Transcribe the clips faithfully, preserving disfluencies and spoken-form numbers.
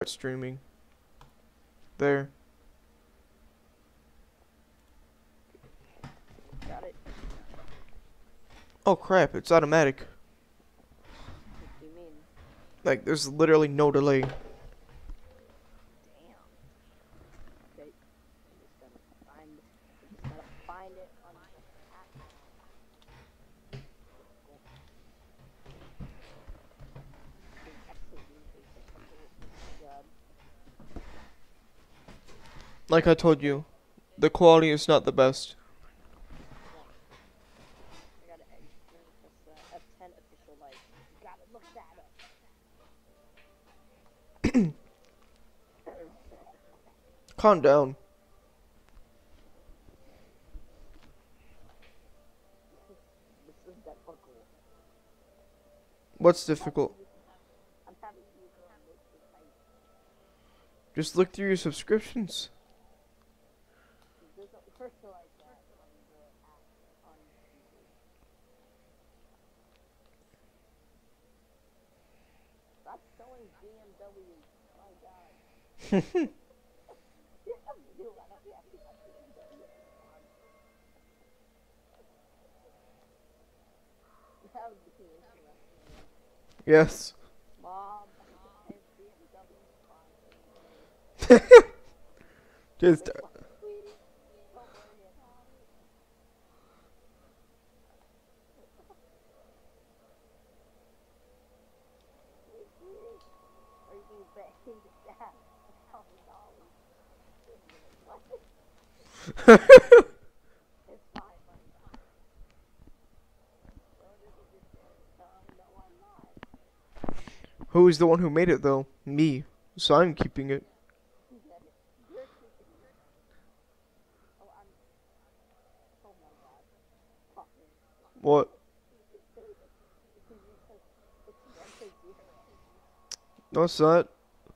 streaming. There. Got it. Oh crap, it's automatic. What do you mean? Like, there's literally no delay. Damn. Okay. I'm just gonna find I'm just gonna find it on the app. Cool. Being absolutely basic. Oh my god. Like I told you, the quality is not the best. I gotta experience this uh, F ten official life. You gotta look that up. Calm down. This is difficult. What's difficult? I'm having you go and make the site. Just look through your subscriptions. It doesn't work like that on the app on T V. Stop showing B M Ws. My god. You have to do that. We have to have B M W. You have to be interesting. Yes. Mom, has B M W sponsored me. Just Sweetie, don't worry about it. Hey, sweetie, are you paying Dad a thousand dollars? What? It's fine, it's fine. Don't do this again. Um, no, I'm not. who's the one who made it though? Me. So I'm keeping it. You get it. You're keeping it. Oh, I'm. Oh my god. Fuck me. What? It's one to zero. No, it's not.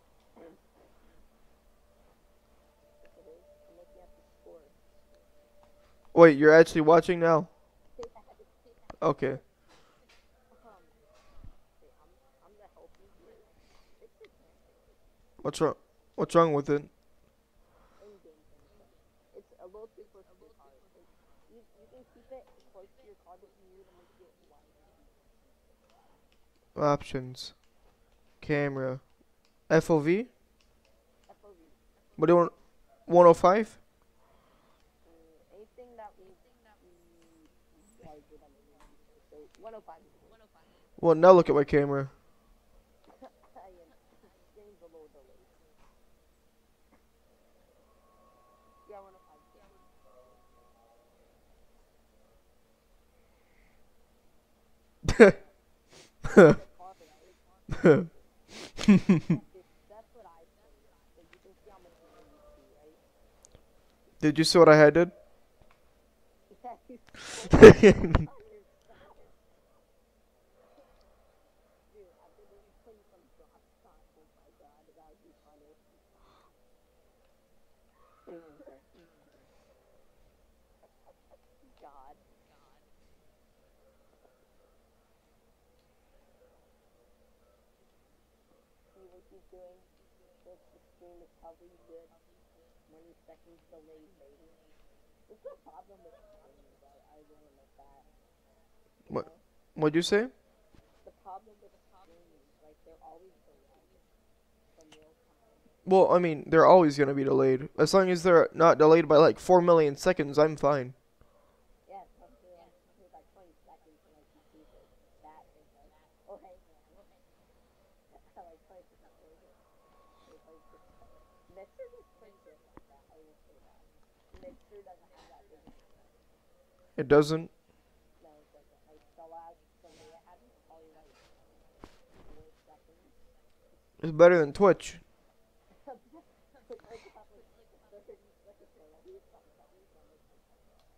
It is. I'm looking at the score. Wait, you're actually watching now? Okay. Um, okay, I'm, I'm gonna help you here. Fix your camera. What's wrong? What's wrong with it? In-game camera. It's a little too close to your card. It, you, you can keep it close to your card, but you need to make it wider. Options. Camera. F O V? F O V. What do you want? one oh five? Mm, anything that needs mm, larger than the movie. So one oh five is good. Well, now look at my camera. I am getting the low delay. Yeah, one oh five is good. That's far, right? That's that's what I say. So you can see how much you need, right? Did you see what I had did? Yeah, you on your side. Dude, I've been really playing some drop shot. Oh my god, that would be funny. God. See what he's doing. The, the stream is probably good. twenty seconds delayed, maybe. This is a problem with streams. I, I will admit that. You What? know? What'd you say? The problem with streams, like, they're always delayed from real time. Well, I mean, they're always gonna be delayed. As long as they're not delayed by like four million seconds, I'm fine. Yeah, especially like, with like twenty seconds and like you see the that is like, oh hey man, like twenty seconds later. It's like, Mixer just plays it like that, I will say that. Mixer doesn't have that big of a difference. It doesn't. No, it doesn't. Like, the last, the way I had it was probably like four seconds. It's better than Twitch. It's like about like thirty seconds or like something seconds on this one.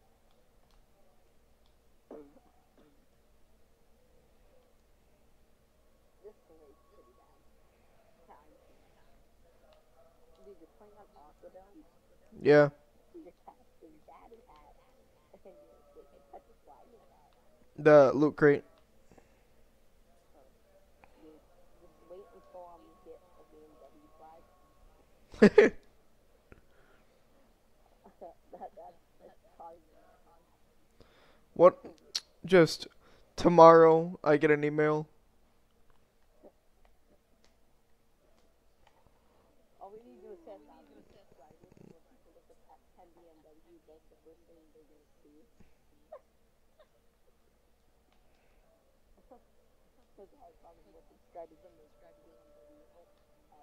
This delay's pretty bad. Yeah, I'm seeing that. Dude, you're playing on Aquadome? Yeah. Your casting daddy hat. And you're taking such a swaggy hat. The loot crate. So, you just wait until um, you get a B M W flag. that, that, that's probably What? Just tomorrow I get an email. all we need to do is test out the subscribers and when people look at F ten B M W, that's the first thing they're gonna see. Because I have probably more subscribers than the B M W had.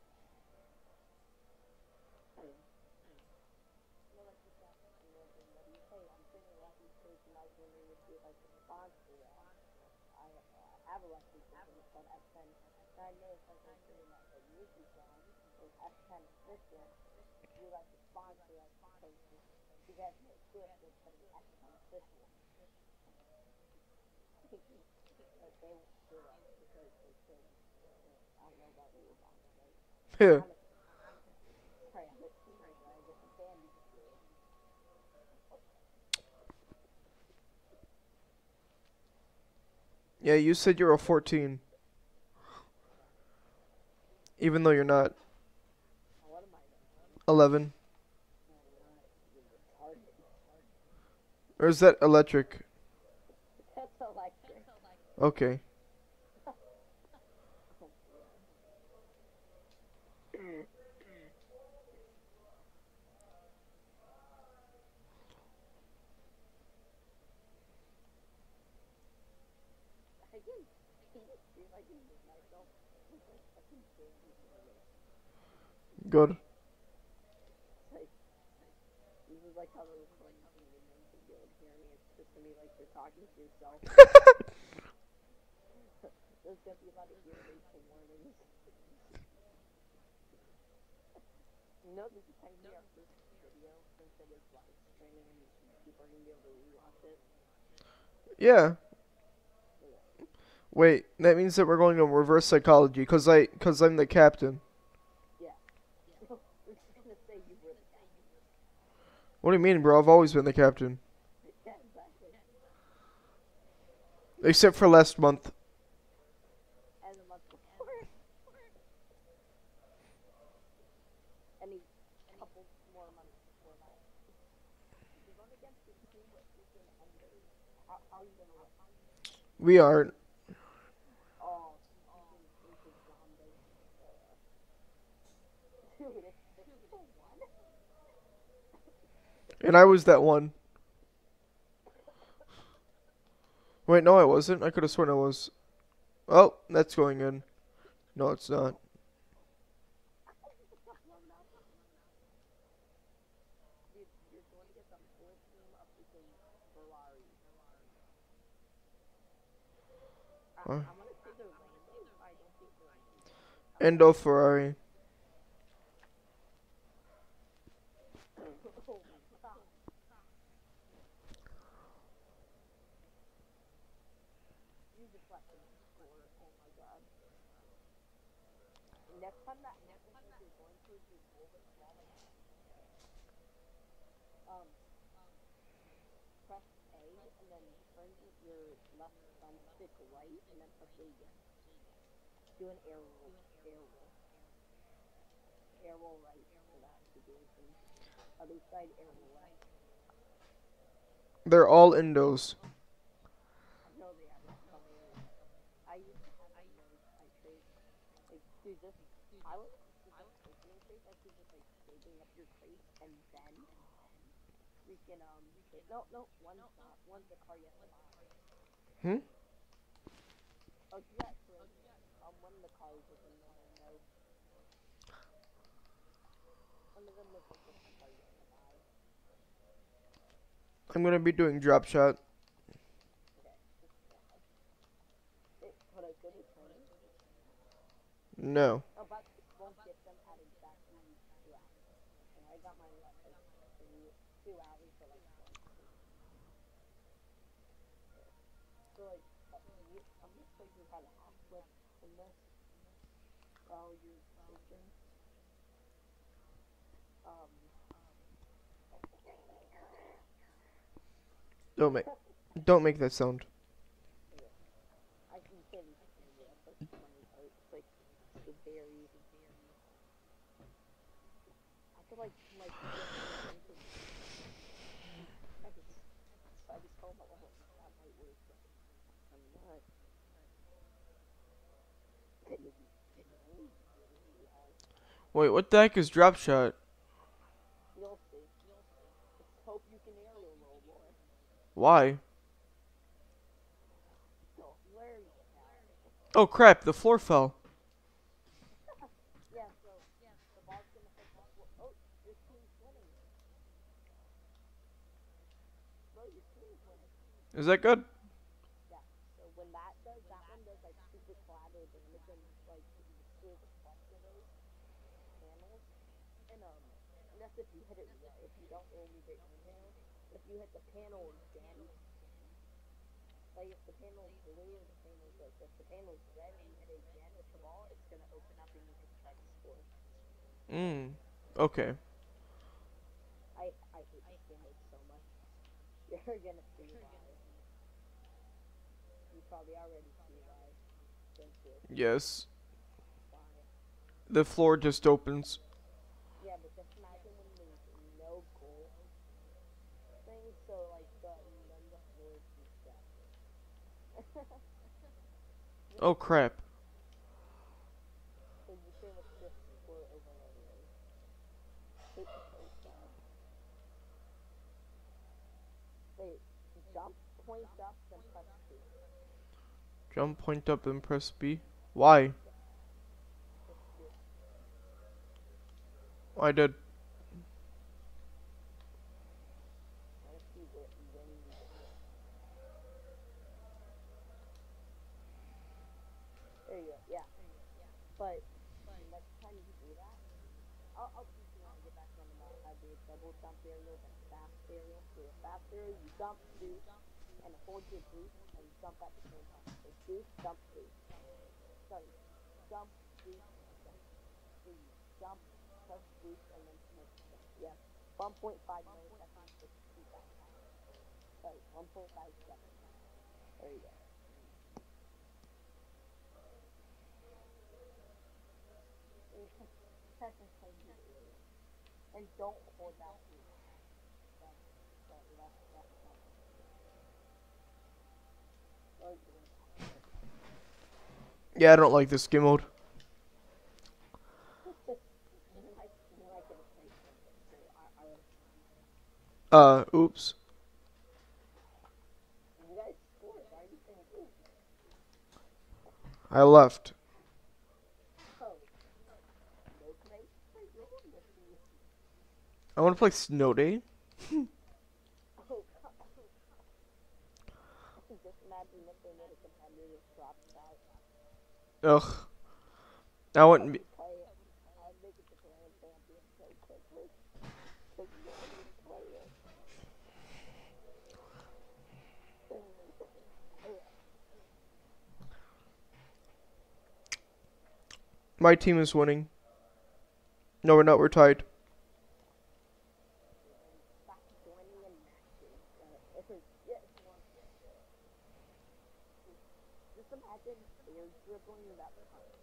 You know, like you said, you know, B M W, hey, I'm sending a lucky cake and I was wondering if you'd like to sponsor that. I uh, have a lucky cake and it's called F ten. And I noticed like I was singing that like Mickey song, it was F ten Official. We like to sponsor us because you guys make good with putting F ten Official. Like they won't do that because they could. I don't know about you, honestly. Yeah. I'm a, sorry, I'm a teenager. I get the candy school. Yeah, you said you were fourteen. Even though you're not. What am I doing? eleven. No, I'm not. You're retarded. Or is that electric? That's electric. Okay. I didn't see if I can move myself. It's like fucking candy candy. Good. It's like, this is like how the recording is gonna be meant to be able to hear me. It's just gonna be like you're talking to yourself. There's gonna be a lot of irritation warnings. You know, this is kind of our first video since it is live streaming and people are gonna be able to rewatch it. Yeah. Wait, that means that we're going to reverse psychology, cause I, cause I'm the captain. Yeah. We're just gonna say you were the captain. What do you mean, bro? I've always been the captain. Yeah, exactly. Except for last month. And the month before. Any couple more months before that. You're going against your team with freaking Enders. How, how are you gonna win? We aren't. Oh, freaking freaking zombie. Dude, it's six to one. And I was that one. Wait, no, I wasn't. I could have sworn I was. Oh, that's going in. No, it's not. Dude, you're going to get the full team of freaking Ferrari. I, Huh? I'm gonna say they're Landos, but I don't think they're Landos. Endo Ferrari. Oh my god. You just left them score. Oh my god. Next time that happens, like you're going towards your goal, but it's not like um press A and then turn your left thumbstick right and then press A again. Do an air roll. Air roll. Air roll right for that situation. Other side air roll left. They're all endos. I know they are. It's hilarious. I used to have them when I trade. Like, dude, this. I was just opening crates. I was just like saving up your crates and then freaking um. Say, no, no, one's not. One's the car you have to buy. Hmm? Oh, do that trade. Um, one of the cars is in the window. One of them looks like the car you have to buy. I'm gonna be doing drop shot. Okay, just try. It, but I could return it. No. Oh, but it won't get them at exactly two hours. And I got mine at like three, two hours for like twenty. So like, uh, you, I'm gonna show you how to half flip in this. While you're searching. Um. Don't make. Don't make that sound. I can say this to you. That's like the funny part. It's like the very, very. So like like you get you can I just I just told my wife that might work, but I'm not. Can you can you really hard? Wait, what the heck is drop shot? You'll see. Just hope you can aerial roll more. Why? No, where are you now? Oh crap, the floor fell. Yeah, so the ball's gonna hit the floor. Oh, your team's winning. Bro, your team's winning. Is that good? Yeah. So when that does, that one does like super collateral damage and like destroys the clusters, panels, and um, and that's if you hit it right. If you don't, it will move it inhale. If you hit the panel again, like if the panel is blue or the panel is like if the panel is red and you hit it again with the ball, it's gonna open up and you can try to score. Mm. Okay. I I hate this game mode so much. You're gonna see why. You probably already see why. Don't you? Yes. Why? The floor just opens. Yeah, but just imagine when there's no goal thing, so like the then the floor is reset. Oh crap. So you say let's just score over and over. Hate the first time. Wait, jump, point up, then press two. Jump, point up, and press B. Why? Press two. I did. I wanna see where when you get it. There you go. Yeah. But next time you do that, I'll, I'll teach you when I get back on the map how to do a double jump aerial, then a fast aerial. So a fast aerial, you jump, boost, and hold your boost and jump at the same time. So boost, jump, boost. Sorry, jump, boost, jump. So you jump, press boost, and then press jump. Yeah, one point five milliseconds for two seconds. Sorry, one point five seconds. There you go. Technically, you aerial. And don't hold that boost. That's, sorry, that's, that's not Or you Yeah, I don't like this game mode. might, you might get a place something. So I, I would, Uh, oops. you guys scored. Why are you saying ooh? I left. Oh, no, can I play rolling with you? I want to play Snow Day. Oh, come on. Just imagine if they made a competitive drop shot. Ugh. I wouldn't be. Play it. I'd make it to grand champion so quickly. Because you don't even play it. My team is winning. No, we're not. We're tied. Stop joining in matches. Uh, if it's, yeah, if you want. Just imagine air dribbling that punch.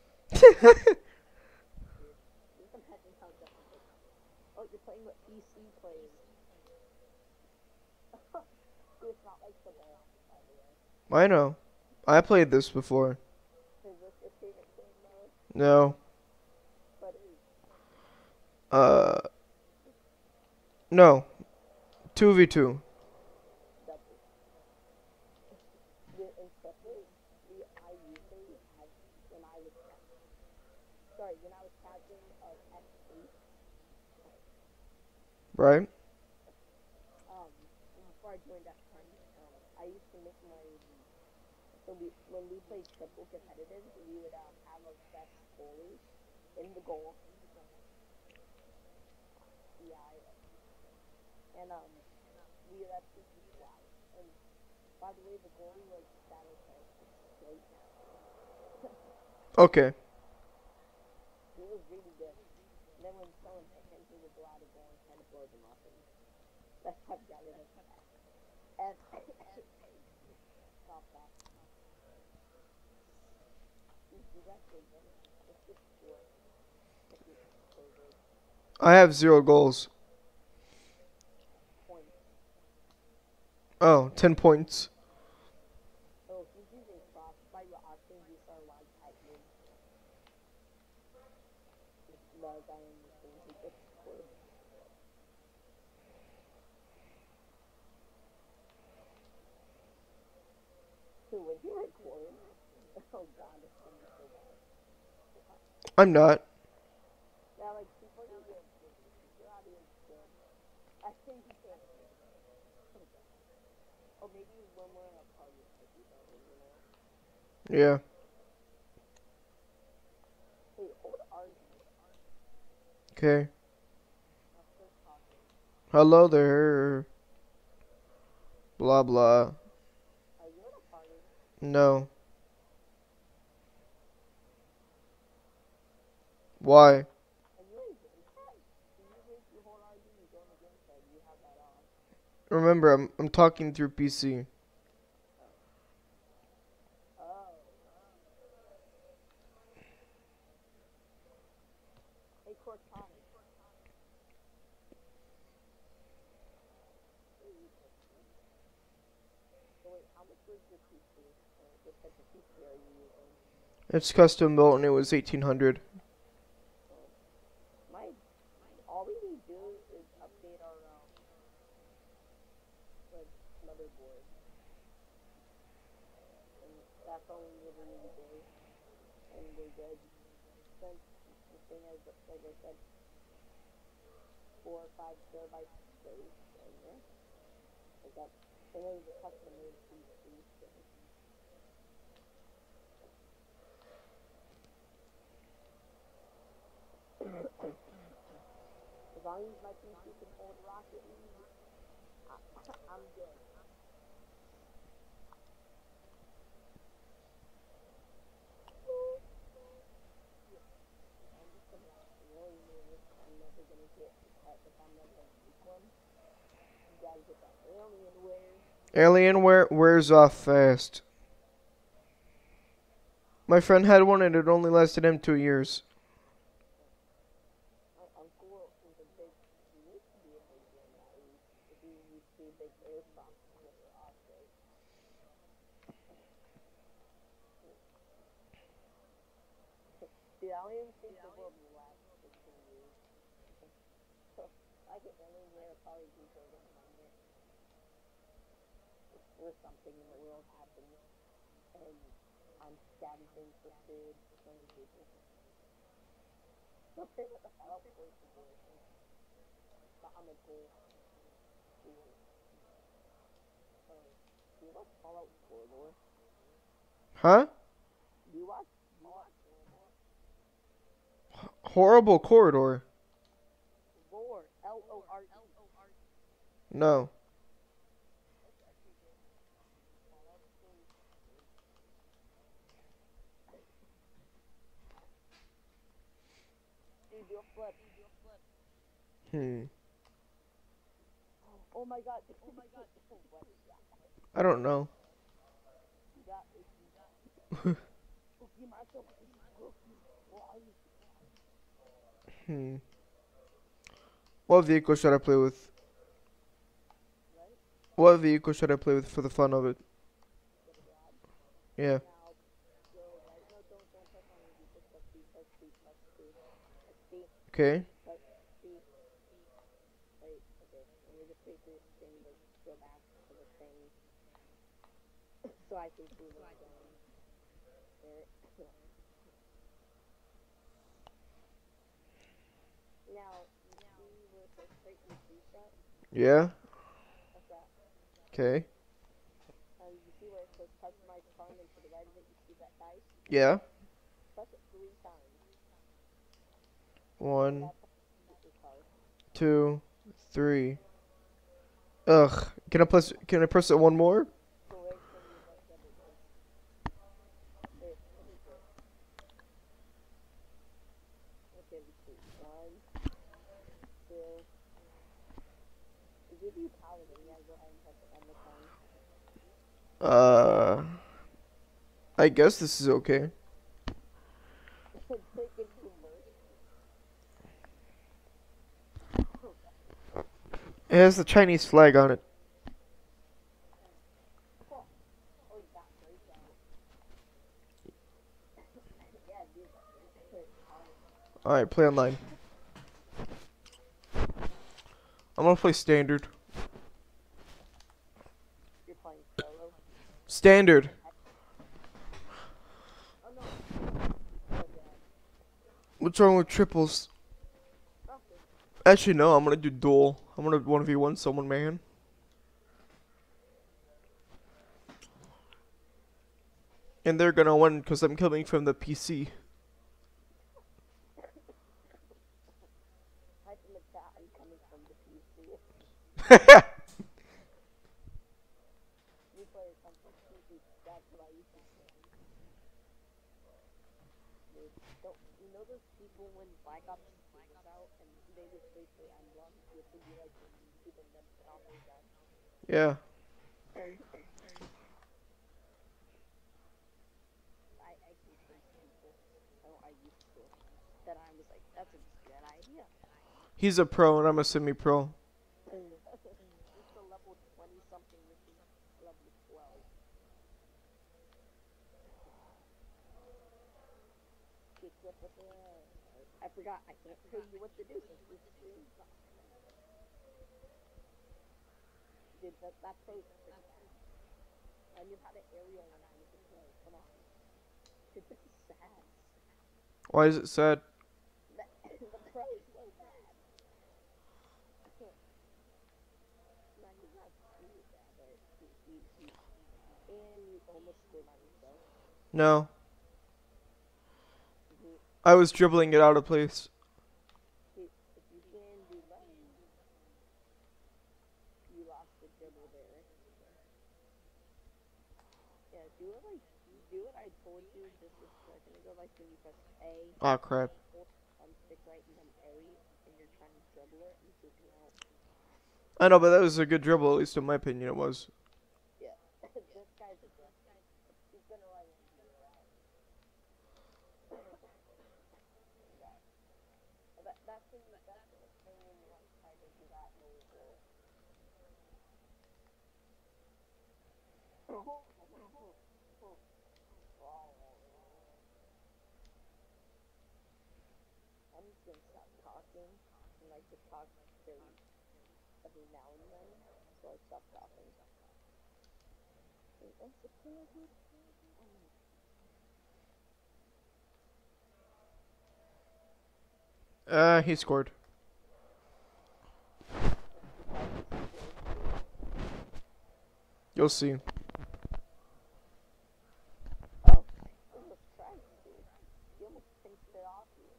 Just imagine how difficult. Oh, you're playing with P C players. It's not like the ball, by the way. I know. I played this before. Is this your favorite game mode? No. But it is Uh. No. two v two. double. The, in triples, the, I usually have, when I was, sorry, when I was captain of X eight, Right? um, before I joined X ten, um, I used to make my, so we, when we played triple competitive, we would, um, have our best goalie in the goal. Yeah, and, um, we would have to be fly. And, by the way, the goalie was Shadow Tank. It's straight nasty. Okay. He was really good. And then when someone hit him, he would go out of goal and try to blow them up. And that's how we got rid of him. And stop that. You guys are winning. Let's just score. This is so good. I have zero goals. Points. Oh, ten points. So if you're using Frostbite, your options use are like typing. Like I understand he gets scored. So when you record, oh god, it's gonna be so bad. I'm not. Now, like, before you get your audience good, I think you can't. Or maybe when we're in a party, it might be better, you know? Yeah. Hey, hold are you? Okay. I'll start talking. Hello there. Blah blah. Are you in a party? No. Why? Are you in game chat? Do you think you hold R D and go in the game chat? You have that off. Remember, I'm I'm talking through P C. Oh. Hey, Cortana. So wait, how much was your P C? Or what type of P C are you using? It's custom built and it was eighteen hundred. Oh. My, all we need to do is update our, um, like, motherboard. And that's all we really need to do. And we're good. Since the thing has, like I said, four or five terabytes of space, and yeah, like that. And it was a custom made P C, so. As long as my P C can hold Rocket League, I, I'm good. I'm just gonna really near. I'm never gonna get a pet if I'm never gonna make one. You gotta get that Alienware. Alienware wears off fast. My friend had one and it only lasted him two years. My uncle was a big, he used to be a big game at least. He used to be a big airsoft player also. Dude, I don't even think the world will last fifteen years. So, I get Alienware probably be big in one minute. Or something in the world happens. And I'm scanning things for food, killing people. Okay, what the hell? Poor situation. But I'm a goal. Cool. So, do you watch Fallout Corridor? Huh? Do you watch Fallout Corridor? Horrible corridor. Lore. L O R E. No. Dude, do a flip. Hmm. Oh my god. Oh my god. What is that? I don't know. You got it. Okay, Marco. Where are you? Hmm. What vehicle should I play with? Right? What vehicle should I play with for the fun of it? Get a garage. Yeah. Now, go right. No, don't, don't press on any people. Press B, press B, press B. Press B, Okay. press B. Wait, okay. Let me just wait for this thing to go back to the thing. So I can see where I'm going. There. Now, you see where it says Creighton's reset? Yeah. What's that? Okay. Um, you see where it says customize car, and then to the right of it, you see that dice? Yeah. Press it three times. One, That's your car. two, three. Ugh. Can I press? Can I press it one more? So wait till you press everything. Wait, what is it? Okay, let's see. One, two. It gives you paladin. Yeah, go ahead and press it one more time. Uh. I guess this is okay. Take it to merch. It has the Chinese flag on it. Oh, oh, you got breakout. Yeah, dude. Alright, play online. I'm gonna play standard. You're playing solo. Standard. Oh no. Oh god. What's wrong with triples? Nothing. Actually, no. I'm gonna do duel. I'm gonna one v one someone, man. And they're gonna win because I'm coming from the P C. Type in the chat. I'm coming from the P C. You play something P C. That's what I used to say. Dude, don't you know those people when Black Ops two was out and they just play for Emblem, which would be like when people then put on their gun. Yeah. I I hate those people. Oh, I used to. Then I was like, that's a good idea. He's a pro and I'm a semi-pro. It's a level twenty something, which is level twelve. Kick up with the. I forgot. I can't tell you what to do since this stream sucks. Dude, that that plays pretty bad. I knew how to aerial when I was a pro. Come on. Dude, this is sad. Why is it sad? The, the pro is so bad. I can't. Man, he's not too bad, but he, he, he, and you almost scored on yourself. No. Mhm. I was dribbling it out of place. If if you can do that, you lost the dribble there. Yeah, do it like do what I told you just a second ago, like when you press A, Oh crap. hold um stick right and then A, and you're trying to dribble it and shoot it out. I know, but that was a good dribble, at least in my opinion it was. Yeah, this guy's a good guy. He's gonna run into your out. That that's when you that's when you like try to do that move. I'm just gonna stop talking and like just talk very every now and then, so I stop talking. Wait, what's the penalty? Oh my. Uh, he scored. You'll see. Oh, it was strike, dude. You almost pinched it off you.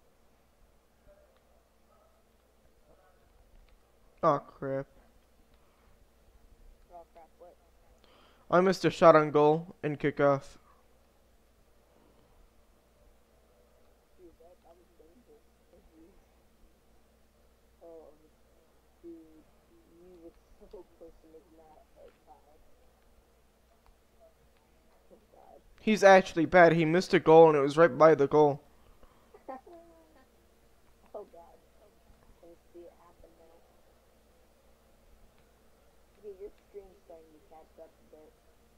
Oh crap. Oh crap, what? I missed a shot on goal and kickoff. Dude, that, that was dangerous. Oh, dude, you were so close to making that a foul. Oh god. He's actually bad. He missed a goal and it was right by the goal. Oh god. I see it happen now. Okay, your stream's starting to catch up a bit.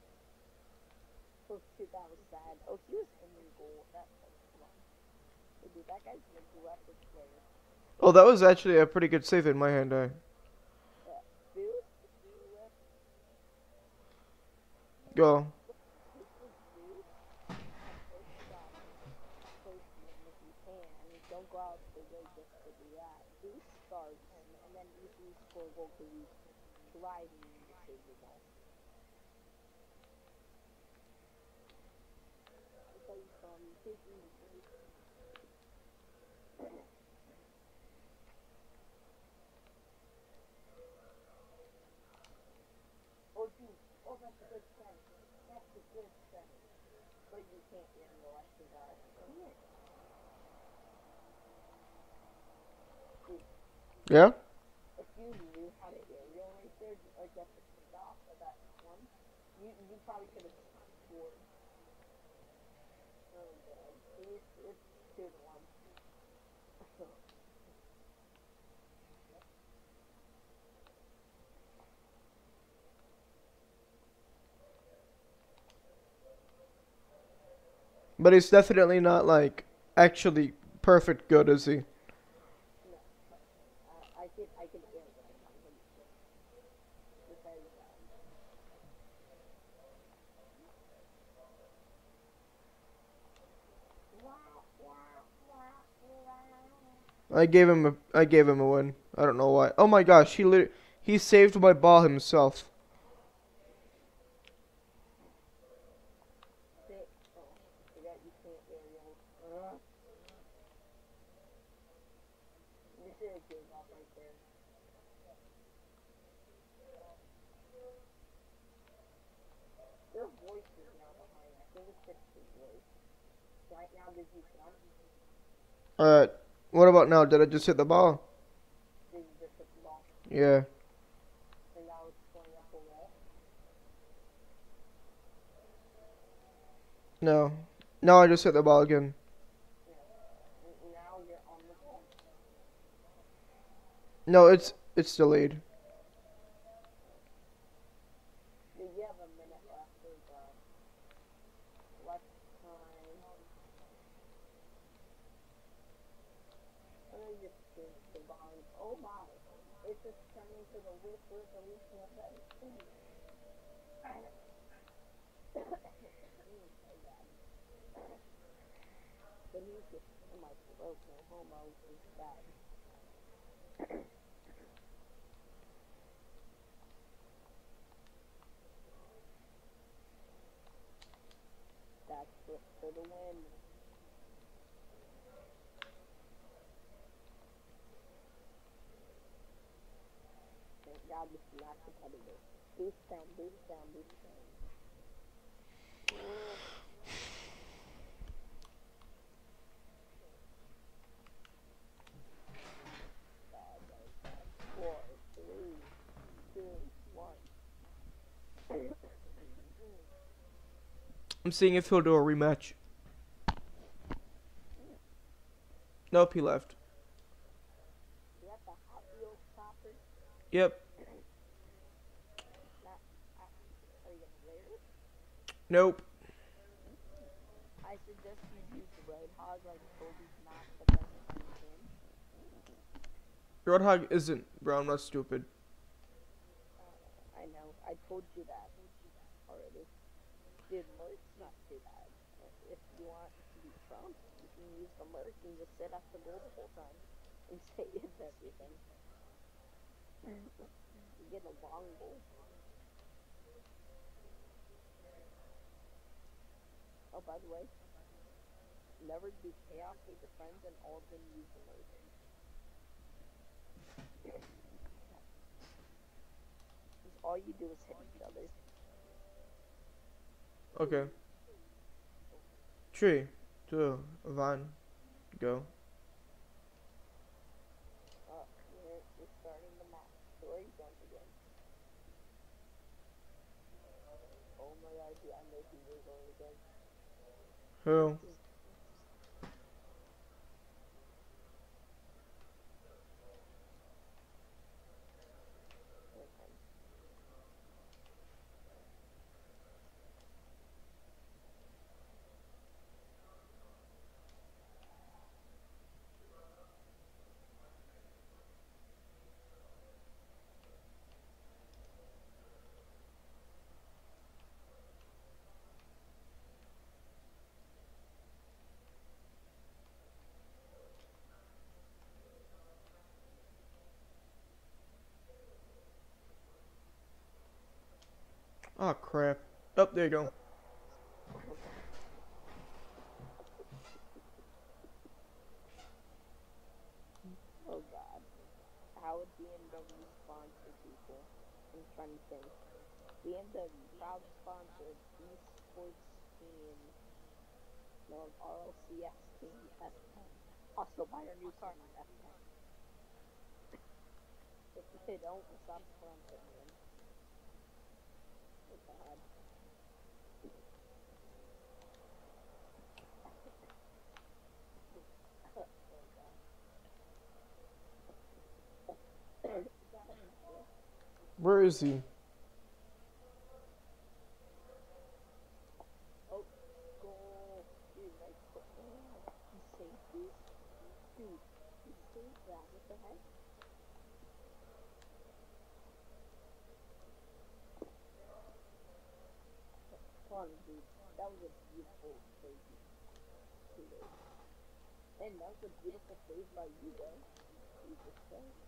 Oh shit, that was sad. Oh, he was in the goal. That, oh, come on. Hey, dude, that guy's an aggressive player. Oh, that was actually a pretty good save in my hand. I Yeah. Dude, whip. go. This is dude. On first shot, post him if you can. Don't go out the way just to do that. Do start him, and then easily score a goal because he's driving you to save the goal. Until you from taking the break. Oh, dude. Oh, that's a good send. That's a good send. But you can't get in the left of that. Come here. Dude, Yeah? if you knew how to aerial right there, like at the kickoff of that one, you you probably could have scored. Oh god, it's it's two to one. But he's definitely not like actually perfect good, is he? No, but uh, I can I can feel it sometimes when you sit because um, wah, wah, wah, wah. I gave him a I gave him a win. I don't know why. Oh my gosh, he lit he saved my ball himself. Sit. Oh, I forgot you can't aerial. Uh, you should have gave up right there. Your voice is now behind. I think it's just the voice. Right now, did you jump? Uh, what about now? Did I just hit the ball? Did you just hit the ball? Yeah. And now it's going up a wall? No. No, I just hit the ball again. No. N- Now you're on the ball. No, it's it's delayed. Did you have a minute left of uh, left time? And then just change the volume. Oh my! It's just turning to the whip resolution of that. Mm, so bad. The mucus in my throat, no homo, is bad. Backflip for the win. Thank God this is not competitive. Boost down, boost down, boost down. Whoa. Bad, that was bad. Four, three, two, one. I'm seeing if he'll do a rematch. Nope, he left. You got the Hot Wheels chopper? Yep. Not, I, are you gonna wear it? Nope. I suggest you use Roadhog like Toby's not the best friend can. Roadhog isn't, bro. I'm not stupid. Uh, I know, I told you that already. Dude, Merc's not too bad. If you want to be Trump, you can use the Merc and just sit at the goal the whole time and say it's everything. You get a long goal. Oh, by the way, never do chaos with your friends and all of them use the Merc. Because all you do is hit each other. Okay. Three, two, one, go. Oh, we're, we're starting the match. So where are you going again? Oh my god, dude, I know who you're going again. Who? Okay. Oh crap. Oh, there you go. Oh god. How would B M W sponsor people? I'm trying to think. B M W, proud sponsor of esports team, no, R L C S team, F ten. Also buy our new car on F ten. If they don't, we'll stop sponsoring them. Oh god. Oh god. Where is he? Oh, goal. Dude, please? Yeah, just ahead. Come on, dude. That was a beautiful crazy shooter. And that was a beautiful save by you, though. Jesus Christ.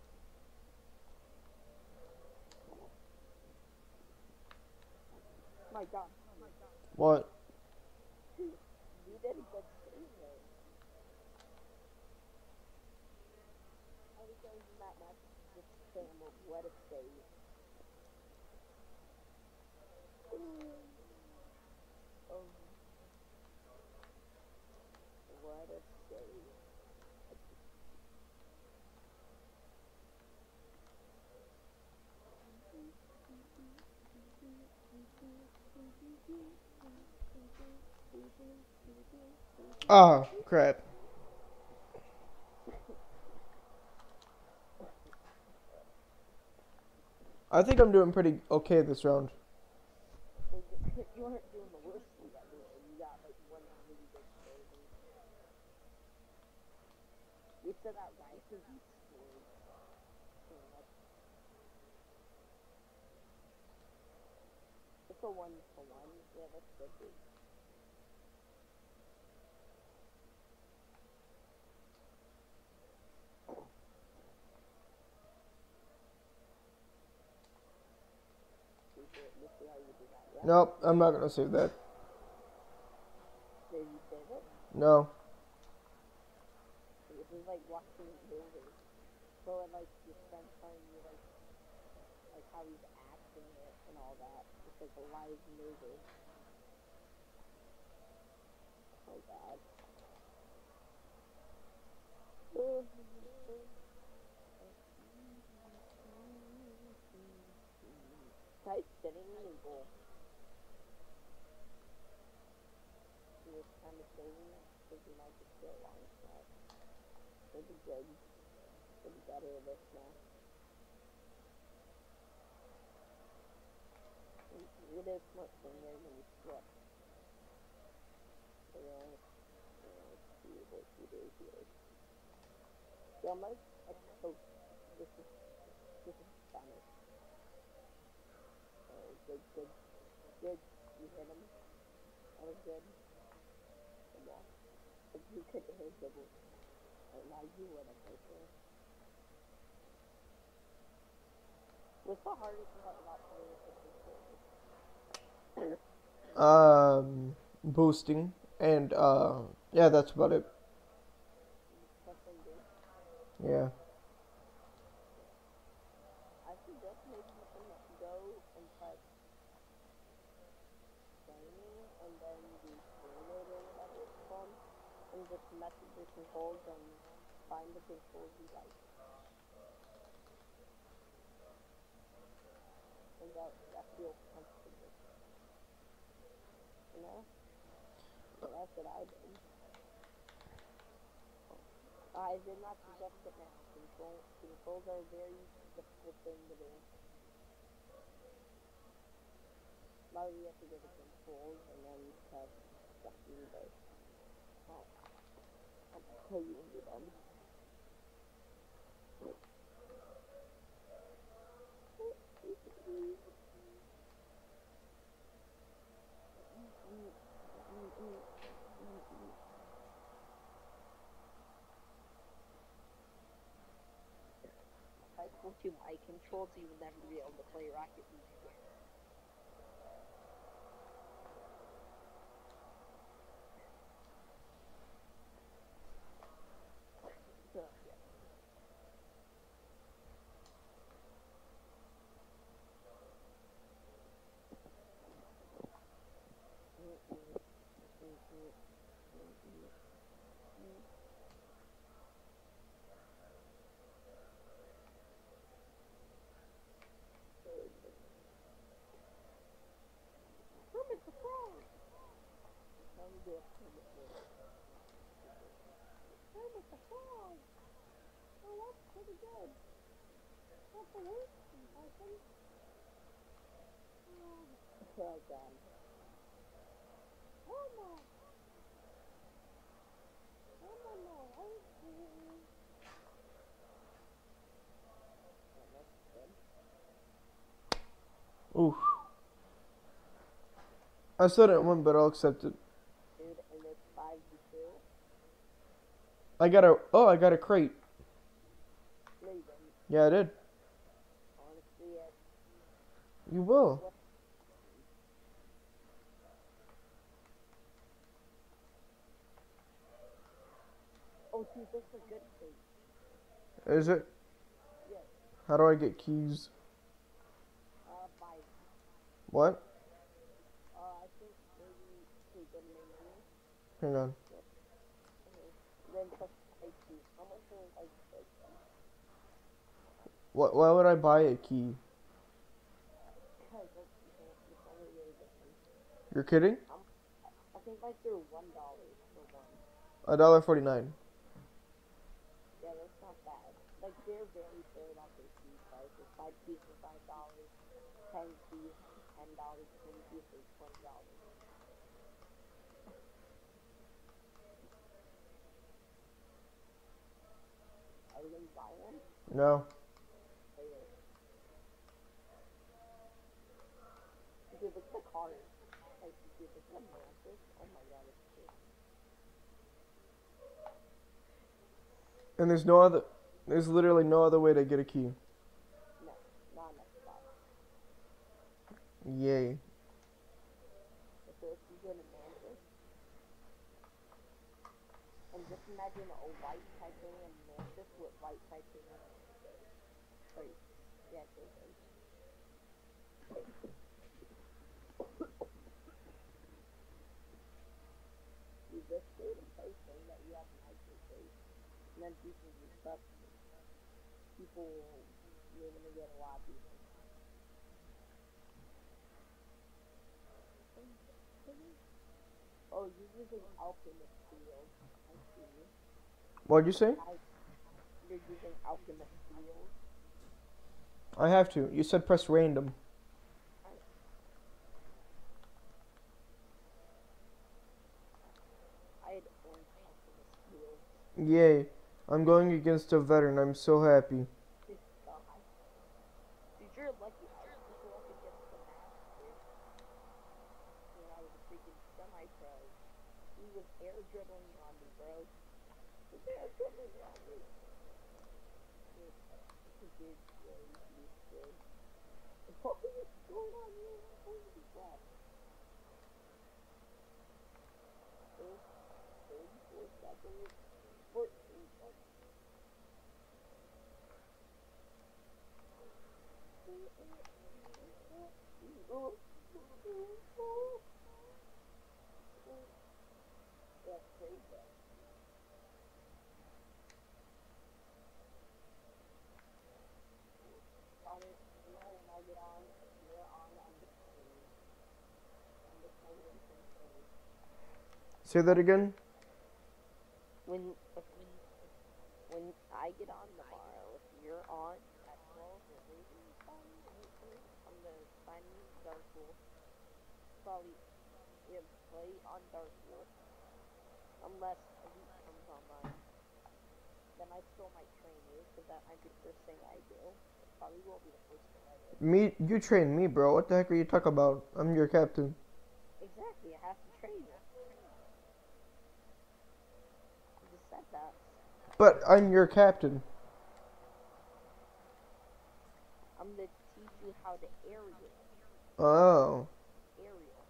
My God. What? You did a good save there. I was going in that match just saying, well, what a save. Oh, what a save. Ah, crap. I think I'm doing pretty okay this round. You weren't doing the worst thing anyway. You got like one really good save. You said that right because you scored. It's a one for one. Yeah, that's good, dude. You see how you do that, yeah? Nope, I'm not gonna save that. Did you save it? No. This is like watching a movie. So it like your friend telling you like like how he's acting it and all that. It's like a live movie. Oh God. Type sitting in goal. He was kind of saving it because he might just get a long shot. It'd be good. It'd be better this now. It is smart thing there when you slip. So yeah, yeah, let's see what he did here. Yeah, I'm like a coach. This is this is Spanish. Oh, good, good, good. You hit him. That was good. Good ball. If you could hit his double. Oh, now you would have right there. What's the hardest part about playing with the controller? Um, boosting and uh, yeah, that's about it. Pressing boost. Yeah. I suggest maybe you can go and press training and then do forward or whatever it's called, and just mess with your controls and find the controls you like. And that that feels comfortable. You know? So that's what I did. I did not suggest it now. Control controls are a very difficult thing to do. Now you have to go to controls and then press something, but I'll, I'll tell you when you're done. If I told you my controls, you would never be able to play Rocket League again. So, yeah. Kermit the Frog! Let me do a Kermit voice. Kermit the Frog! Oh, that's pretty good. Not the worst impression. Oh, oh God. Elmo! Elmo, no, okay. Oof. I still didn't win, but I'll accept it. Dude, and it's five to two. I got a. Oh, I got a crate. No, you didn't. Yeah, I did. Honestly, it. You will. Oh, dude, this is a good thing. Is it? Yes. How do I get keys? Uh, by, What? uh, I think maybe to the menu. Hang on. Mm-hmm. Then press I T. How much will I take? What? Why would I buy a key? Because that's the it's only way to get them. You're kidding? Um, I think like they're one dollar for one. A dollar forty-nine. Yeah, that's not bad. Like they're very fair about their key prices. Five keys for five dollars, ten keys for ten dollars, twenty keys for twenty dollars. Are you gonna buy one? No. Later. Dude, look at the cars. Like, dude, look at the Mantis. Oh my god, it's cute. And there's no other. There's literally no other way to get a key. No, not enough spot. Yay. So if you get a Mantis, and just imagine a white titanium Mantis with white titanium. Sorry, yeah, it's you just create a place saying that you have an ice face, and then people will trust you. People, you're gonna get a lot of people. Oh, you're using Alchemist Field. I see. What'd you say? I, you're using Alchemist Field. I have to. You said press random. I had orange Alchemist Field. Yay. I'm going against a veteran. I'm so happy. This guy. Dude, you're lucky I was go up against the master. When I was a freaking semi-pro. He was air dribbling on me, bro. He was air dribbling on me. Dude, dude, yeah, he's good. What is going on here? Holy crap. Third, third, fourth, second, fourteen seconds. That's crazy. On it, you know, when I get on, you're on, I'm just kidding. I'm just kidding. Say that again? When, when I get on tomorrow, if you're on at twelve, or maybe fine, I'm gonna sign you Dark Wolf. Probably, yeah, play on Dark Wolf. Unless Elite comes online. Then I still might train you, because that might be the first thing I do. It probably won't be the first thing I do. Me, you train me, bro. What the heck are you talking about? I'm your captain. Exactly, I have to train you. I just said that. But I'm your captain. I'm gonna teach you how to aerial. Oh. Aerial.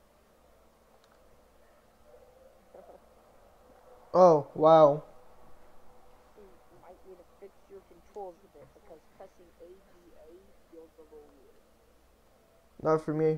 Oh, wow. You might need to fix your controls a bit, because pressing A B A feels a little weird. Not for me.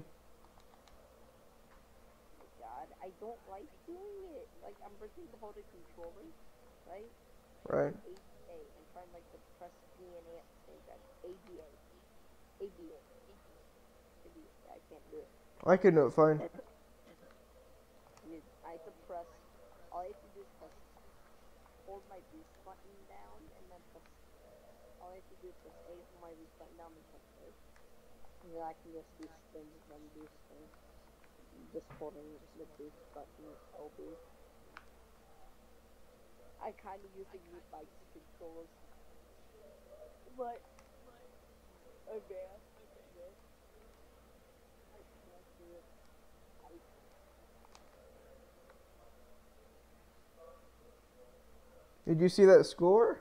Oh my god, I don't like doing it. Like, I'm breaking the hold of controller, right? Right. A B A, and trying like to press B and A at the same time. A B A. A B A. A B A. I can't do it. I can do it fine. You, I have to press, all I have to do is press, hold my boost button down, and then press, all I have to do is press A, hold my boost button down, and press A. And then I can just do spins when boosting. Just holding the boost button, L B. I kind of use the Ute Bikes controls. But, advanced, Did you see that score?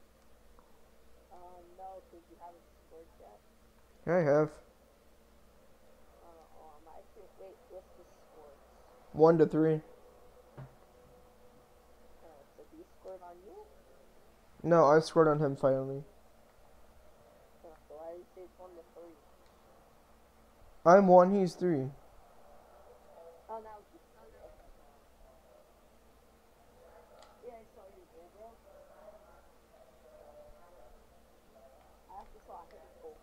Um, no, because you haven't scored yet. I have. Uh, um, I think, wait, what's the score? One to three. Uh, so he scored on you? No, I scored on him finally. Uh, so why did you say it's one to three? I'm one, he's three. Oh, now it's just three. Okay. Yeah, I saw your goal, bro. I also saw his goal.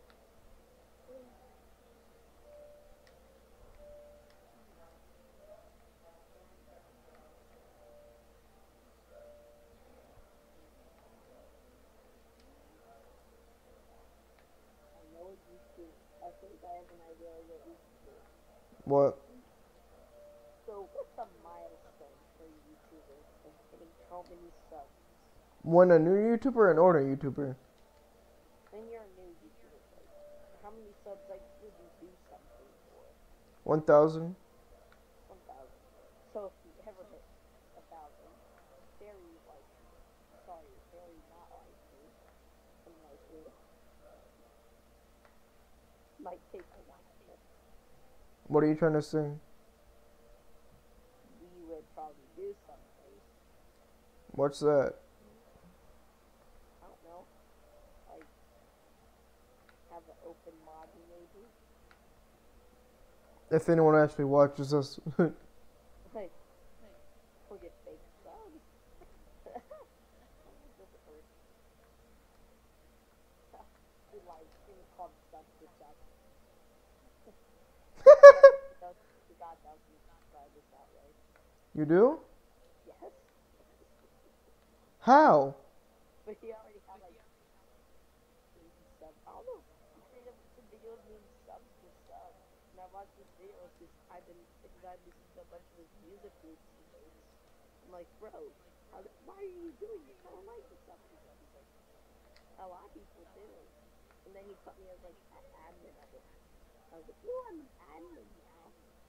I know what you should. I think I have an idea of what you should do. What? So, what's a milestone for a YouTuber of hitting how many subs? When a new YouTuber or an older YouTuber? Then you're a new YouTuber. Like, how many subs like would you do something for? One thousand? One thousand. So if you ever hit a thousand, very like, sorry, very not likely, unlikely, might take a while. What are you trying to say? We would probably do something. What's that? I don't know. Like, have an open lobby maybe. If anyone actually watches us. Like, we'll get fake subs. That doesn't hurt. We like, it's called subs to subs. We got one thousand subscribers that way. You do? Yes. How? But he already had like eighty subs. I don't know. He created a video of me subs to subs. And I watched this video because I've been because I listened to a bunch of his music groups he makes. I'm like, bro, how did, why are you doing this? I don't like the subs to subs. He's like, a lot of people do. And then he put me as like an admin of it. I was like, ooh, I'm an admin now.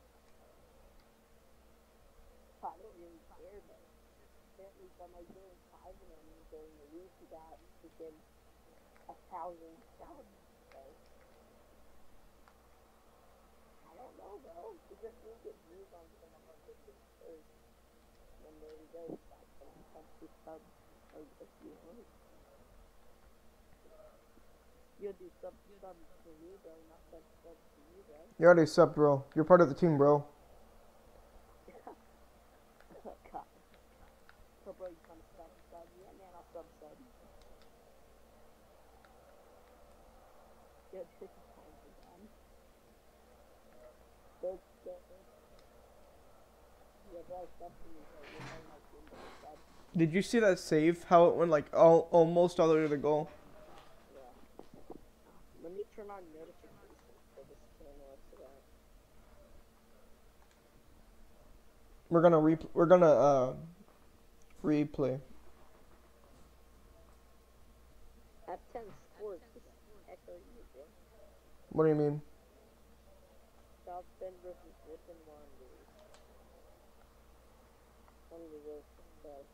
I don't really care, but apparently from like doing five of them during the week, he got freaking a thousand subs. So I don't know, bro. We just need to get views on some of our videos first. And then there we go. Start putting subs to subs. Like if you want. You'll do subs to subs for me, bro, not subs to subs to you, bro. You already subbed, bro. You're part of the team, bro. Oh, God. So, bro, you want to sub sub? Yeah, man, I'll sub sub. Yo, this is time for them. Go, go, go. Yeah, bro, sub to me, bro. You're part of my team, bro. Sub. Did you see that save? How it went like all, almost all the way to the goal? Yeah. Let me turn on notifications for this channel so that. We're gonna re we're gonna uh replay. I have ten scores. This echo you, bro. What do you mean? South Bend versus Griffin Wanderers. One of the worst uh,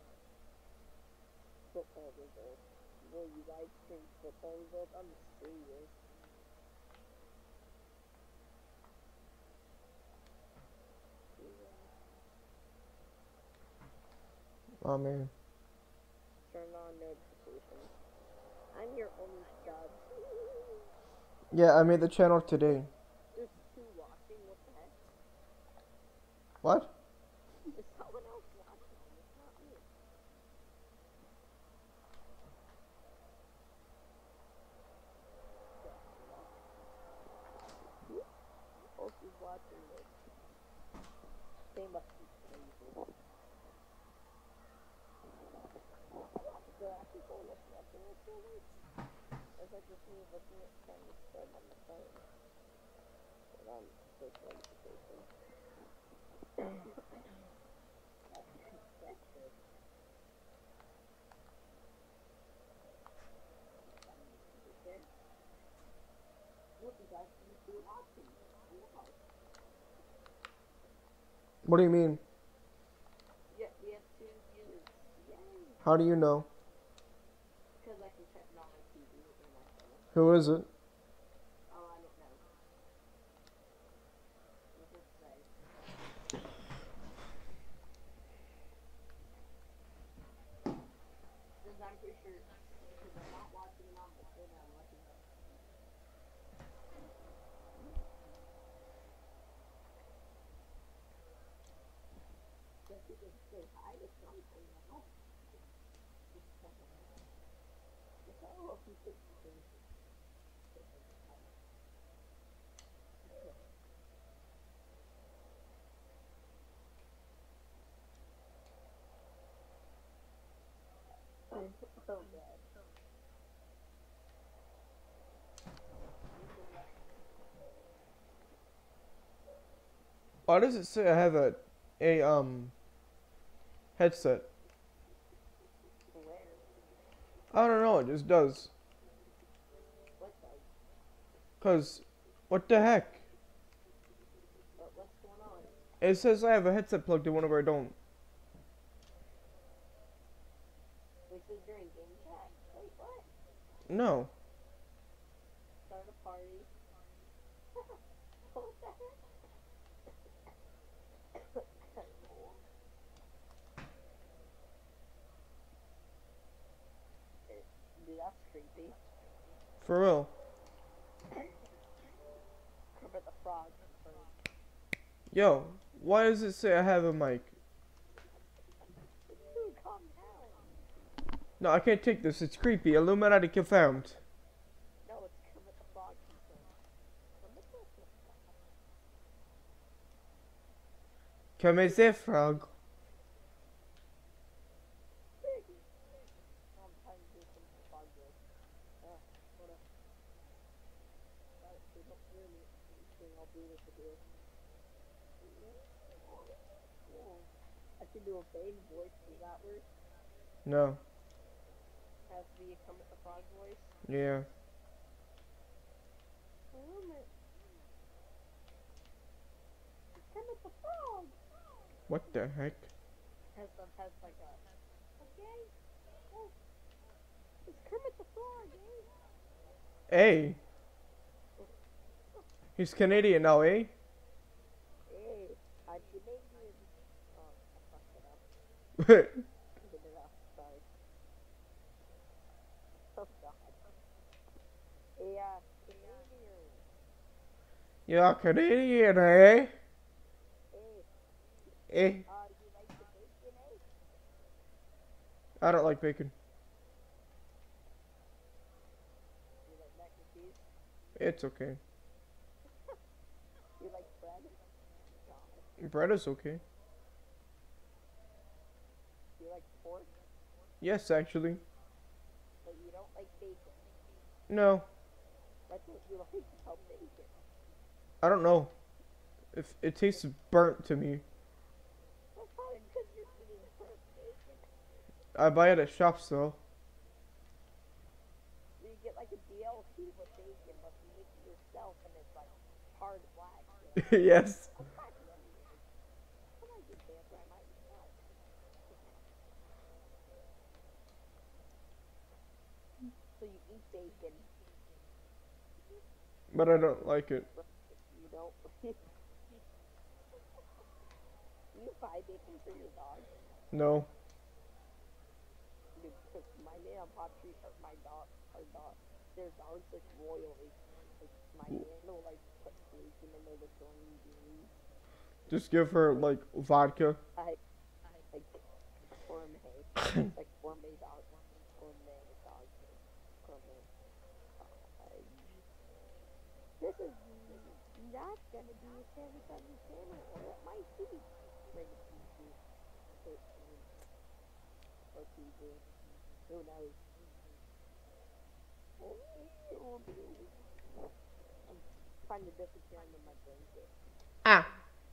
football results. Will you live stream football results? I'm serious. Oh man. Turn on notifications. I'm your only sub. Yeah, I made the channel today. There's two watching. What the heck? What? There's someone else watching. It's not me. Who else is watching this? They must be crazy. There are people looking at this channel. It's like just me looking at trying to sub on the phone. Hold on, push notification. That's good. Okay. Look, there's actually two watching. Wow. What do you mean? Yeah, we have two viewers. Yay! How do you know? Because I can check it on my T V or my phone. Who is it? Oh, I don't know. What does it say? Because I'm pretty sure, because I'm not watching it on my phone, I'm watching it on my T V. Guess you can say hi to something now. Oh, he thinks he's so bad. Why does it say I have a a um headset? Where? I don't know. It just does. What does? Cause, what the heck? What, what's going on? It says I have a headset plugged in whenever I don't. Which is during game chat? Wait, what? No. Start a party. What the heck? Dude, that's creepy. For real. Kermit the Frog confirmed. Yo, why does it say I have a mic? Dude, calm down. No, I can't take this. It's creepy. Illuminati confirmed. No, it's Kermit the Frog confirmed. Kermit the Come as if frog. I'm trying to do some Frog voice. Uh, hold up. Got it, dude, don't hear me. I'll do this with you. I can do a Bane voice. Does that work? No. Has to be a Kermit the Frog voice. Yeah. Kermit. Kermit the Frog. What the heck? Has the has like a. Okay. Oh. It's Kermit the Frog, eh? Hey. He's Canadian now, eh? Hey, I'm Canadian. Oh, I fucked it up. You're Get it up. Sorry. Oh God. Hey, uh, Canadian. Canadian, eh? Hey, Eh? uh, you like the bacon, eh? I don't like bacon. You like mac and cheese? It's okay. You like bread? God. Bread is okay. You like pork? Yes, actually. But you don't like bacon. No. What don't you like about bacon? I don't know. If it tastes burnt to me. That's probably because you're eating burnt bacon. I buy it at shops though. You get like a D L C with bacon, but you make it yourself and it's like hard black. You know? Yes. I'm not gonna eat it. I might get cancer, I might not. So you eat bacon, But I don't like it. but you don't. You buy bacon for your dog? No. Dude, because my nana and Pop treat her, my dog, our dog, their dogs like royally. Like my nana will like put bacon in there with green beans. Just give her like vodka. I, like gourmet. It's like gourmet dog, gourmet dog food. Gourmet. Uh, this is not gonna be a Sammy Sunday channel, or it might be. Rated P G thirteen or P G. Who knows? I'm trying to disappear under my blanket. Ah.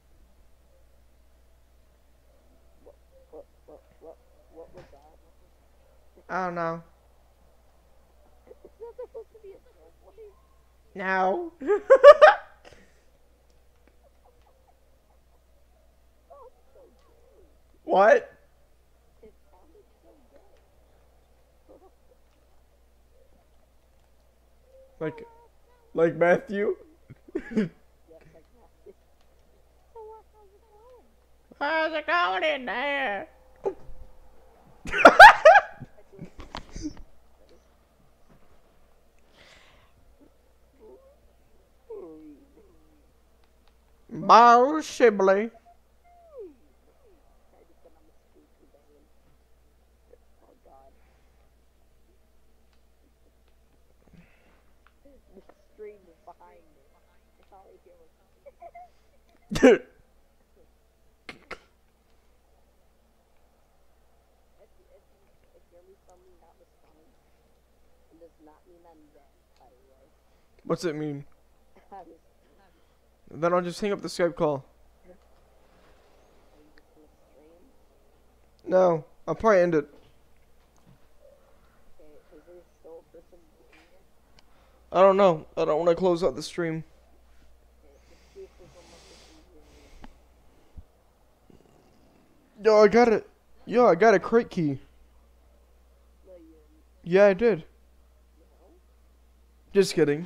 What, what, what, what, what was that? I don't know. It's not supposed to be a subway. No. Oh, so gay. What? It sounded so gay. Like, like Matthew. Yep, like that. So what? How's it going? How's it going in there? I do it. Miles Shibley. I just said I'm a spooky bane. Oh god. The stream is behind me. That's all I hear was. If, if, if you're me something that was fun, it does not mean I'm dead, by the way. What's it mean? I was, Then I'll just hang up the Skype call. are you just gonna stream? No, I'll probably end it. Okay, is there still a person doing it? I don't know. I don't want to close out the stream. Okay, let's see if there's one more person doing it. Yo, I got it. Yo, I got a crate key. No, you didn't. Yeah, I did. No? Just kidding.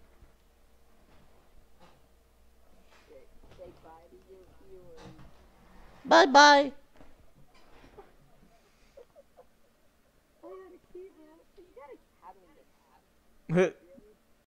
Okay, say bye to your viewers. Bye bye. I got a key, man. You gotta have me this app. Hit.